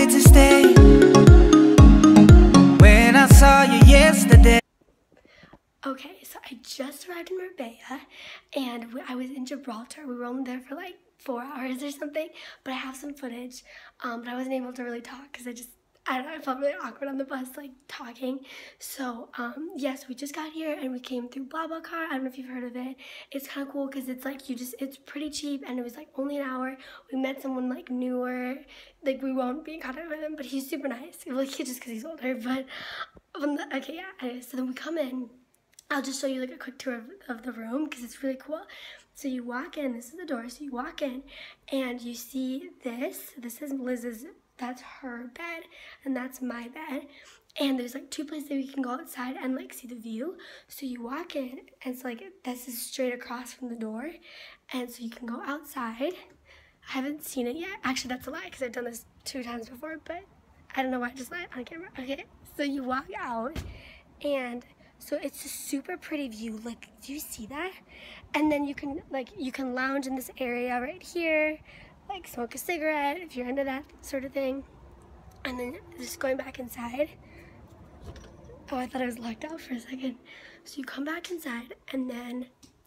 to stay when I saw you yesterday. Okay, so I just arrived in Marbella, and I was in Gibraltar. We were only there for like 4 hours or something, but I have some footage, but I wasn't able to really talk because I don't know, I felt really awkward on the bus, like, talking. So, yes, we just got here, and we came through BlaBlaCar. I don't know if you've heard of it. It's kind of cool because it's, like, it's pretty cheap, and it was, like, only an hour. We met someone, like, newer. Like, we won't be in contact with him, but he's super nice. Well, just because he's older, but, okay, yeah. Anyway, so then we come in. I'll just show you, like, a quick tour of the room because it's really cool. So you walk in. This is the door. So you walk in, and you see this. This is Liz's. That's her bed, and that's my bed. And there's like 2 places that we can go outside and like see the view. So you walk in, and it's like this is straight across from the door, and so you can go outside. I haven't seen it yet. Actually, that's a lie because I've done this 2 times before, but I don't know why I just lied on camera. Okay, so you walk out, and so it's a super pretty view. Like, do you see that? And then you can lounge in this area right here. Like smoke a cigarette if you're into that sort of thing, and then just going back inside. Oh, I thought I was locked out for a second. So you come back inside, and then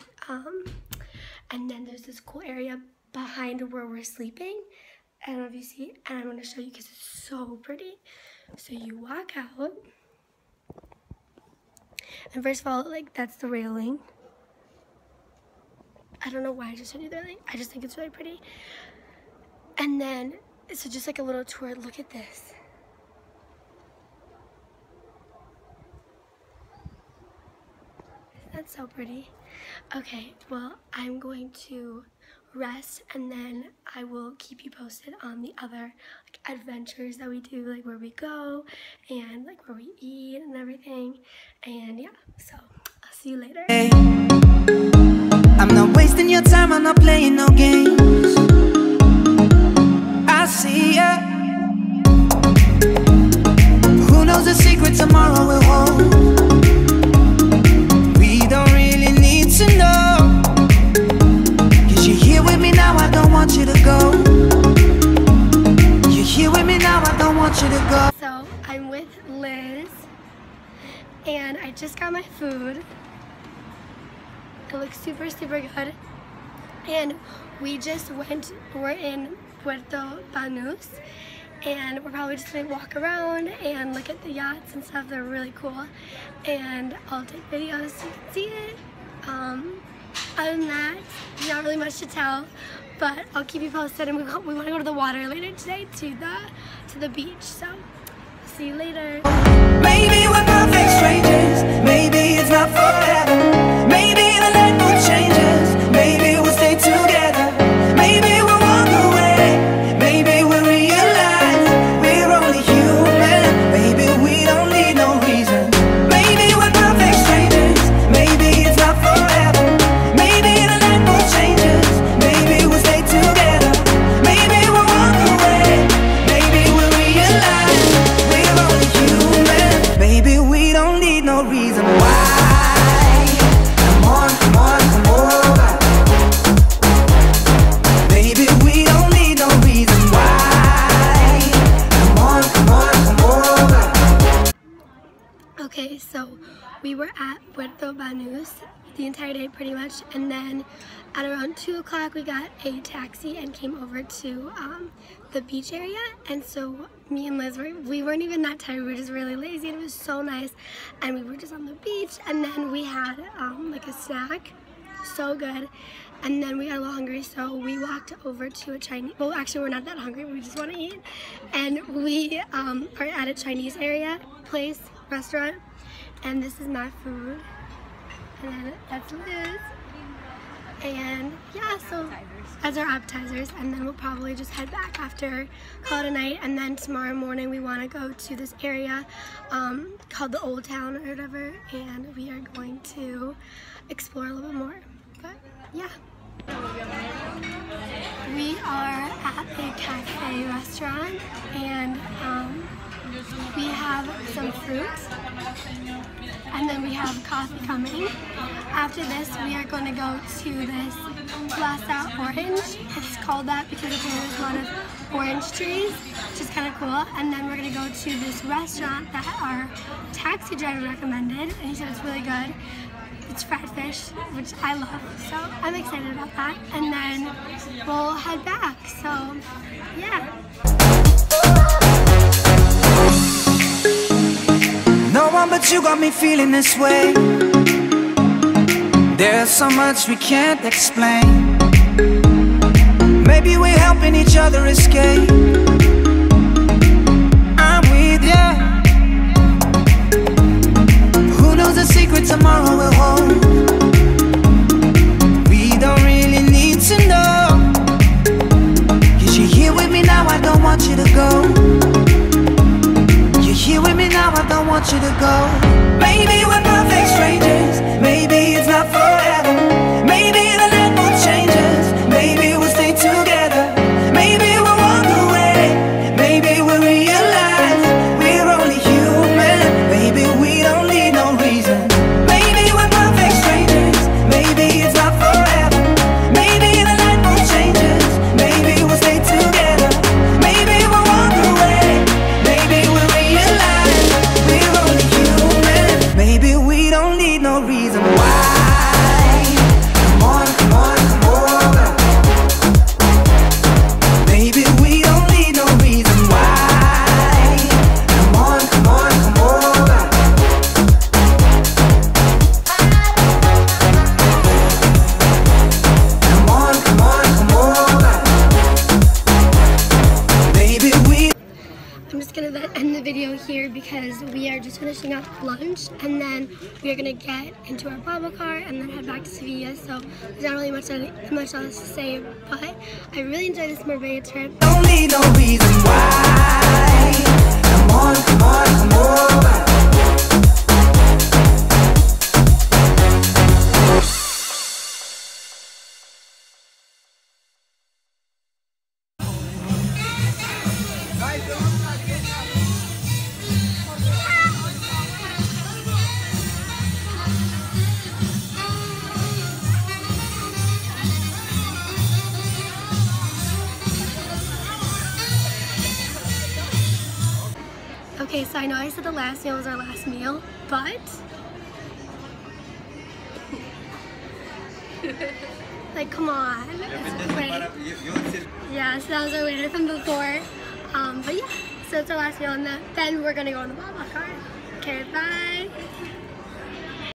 there's this cool area behind where we're sleeping. I don't know if you see, and I'm gonna show you because it's so pretty. So you walk out, and first of all, like, that's the railing. I don't know why I just showed you the railing. I just think it's really pretty. And then, so just like a little tour, look at this. Isn't that so pretty? Okay, well, I'm going to rest, and then I will keep you posted on the other like adventures that we do, like where we go and like where we eat and everything. And yeah, so I'll see you later. Hey, I'm not wasting your time, I'm not playing no games. I see ya. Who knows the secret tomorrow will hold? We don't really need to know. Cause you're here with me now, I don't want you to go. You're here with me now, I don't want you to go. So I'm with Liz, and I just got my food. It looks super, super good. And we just we're in Puerto Banús, and we're probably just gonna walk around and look at the yachts and stuff. They're really cool, and I'll take videos so you can see it. Other than that, not really much to tell, but I'll keep you posted, and we want to go to the water later today, to the beach, so see you later. Maybe we're perfect strangers, maybe it's not forever, maybe the night will change us, maybe we'll stay together, maybe we'll walk away, maybe we'll realize we're only human, maybe we don't need no reason. Maybe we're perfect strangers, maybe it's not forever, maybe the night will change us, maybe we'll stay together, maybe we'll walk away, maybe we'll realize we're only human, maybe we don't need no reason why. Come on, come on, come over. Baby, we don't need no reason why. Come on, come on, come over. Okay, so we were at Puerto Banús the entire day pretty much, and then at around 2 o'clock we got a taxi and came over to the beach area. And so me and Liz, we weren't even that tired, we were just really lazy, and it was so nice, and we were just on the beach, and then we had like a snack, so good, and then we got a little hungry, so we walked over to a Chinese, well actually we're not that hungry, we just want to eat, and we are at a Chinese restaurant, and this is my food, and then that's Liz, and yeah, so as our appetizers, and then we'll probably just head back after, call it a night, and then tomorrow morning we want to go to this area called the Old Town or whatever, and we are going to explore a little bit more, but yeah. We are at a cafe restaurant, and we have some fruit, and then we have coffee coming. After this, we are going to go to this Plaza Orange. It's called that because there's a lot of orange trees, which is kind of cool. And then we're gonna go to this restaurant that our taxi driver recommended, and he said it's really good. It's fried fish, which I love, so I'm excited about that. And then we'll head back, so yeah. No one but you got me feeling this way. There's so much we can't explain. Maybe we're helping each other escape. I'm with ya. Who knows the secret tomorrow will hold? We don't really need to know. 'Cause you're here with me now, I don't want you to go. You're here with me now, I don't want you to go. Maybe we're perfect strangers. Maybe it's not forever. Maybe the land will change us. Maybe we'll stay together. Maybe we'll walk away. Maybe we'll realize we're only human. Maybe we don't need no reason. Maybe we're perfect strangers. Maybe it's not forever. Maybe the land will change us. Maybe we'll stay together. Maybe we'll walk away. Maybe we'll realize we're only human. Maybe we don't need no reason why. Come on, come on, come over. Maybe we don't need no reason why. Come on, come on, come over. Come on, come on, come over. Maybe we. I'm just gonna end the video here because we are just finishing up lunch, and then we are gonna get into our bubble car and then head back to Sevilla. So there's not really much else to say, but I really enjoyed this Marbella trip. Don't need no reason why. Come on, come on, come over. Okay, so I know I said the last meal was our last meal, but like, come on. Yeah, so that was our waiter from before. But yeah, so it's our last meal, and then we're gonna go on the blah car. Okay, bye.